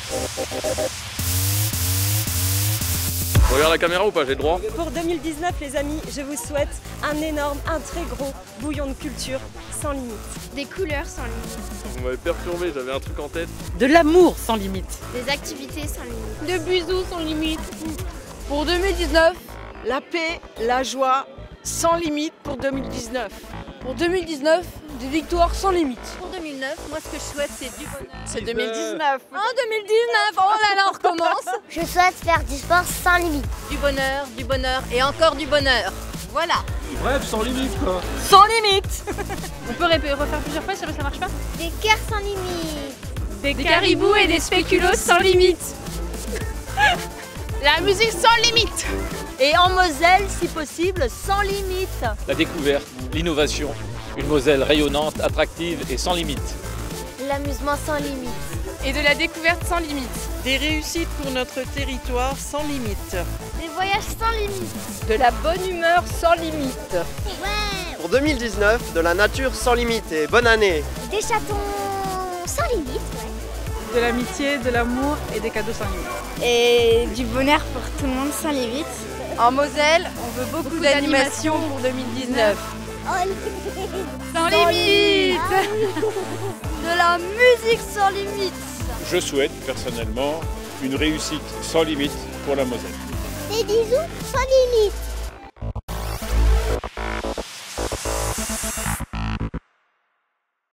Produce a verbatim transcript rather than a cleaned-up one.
Regarde la caméra ou pas, j'ai le droit? Pour deux mille dix-neuf, les amis, je vous souhaite un énorme, un très gros bouillon de culture sans limite. Des couleurs sans limite. Vous m'avez perturbé, j'avais un truc en tête. De l'amour sans limite. Des activités sans limite. De bisous sans limite. Pour deux mille dix-neuf, la paix, la joie sans limite pour deux mille dix-neuf. Pour deux mille dix-neuf, des victoires sans limite. Pour deux mille neuf, moi ce que je souhaite c'est du bonheur. C'est deux mille dix-neuf. En deux mille dix-neuf, oh là là, on recommence. Je souhaite faire du sport sans limite. Du bonheur, du bonheur et encore du bonheur. Voilà. Bref, sans limite quoi. Sans limite. On peut refaire plusieurs fois si ça marche pas? Des cœurs sans limite. Des, des caribous et des spéculoos sans limite. La musique sans limite. Et en Moselle, si possible, sans limite. La découverte, l'innovation, une Moselle rayonnante, attractive et sans limite. L'amusement sans limite. Et de la découverte sans limite. Des réussites pour notre territoire sans limite. Des voyages sans limite. De la bonne humeur sans limite. Ouais. Pour deux mille dix-neuf, de la nature sans limite et bonne année. Des chatons sans limite. Ouais. De l'amitié, de l'amour et des cadeaux sans limite. Et du bonheur pour tout le monde sans limite. En Moselle, on veut beaucoup, beaucoup d'animations pour deux mille dix-neuf. Oh, sans, sans limite. De la musique sans limite. Je souhaite personnellement une réussite sans limite pour la Moselle. Des bisous sans limite.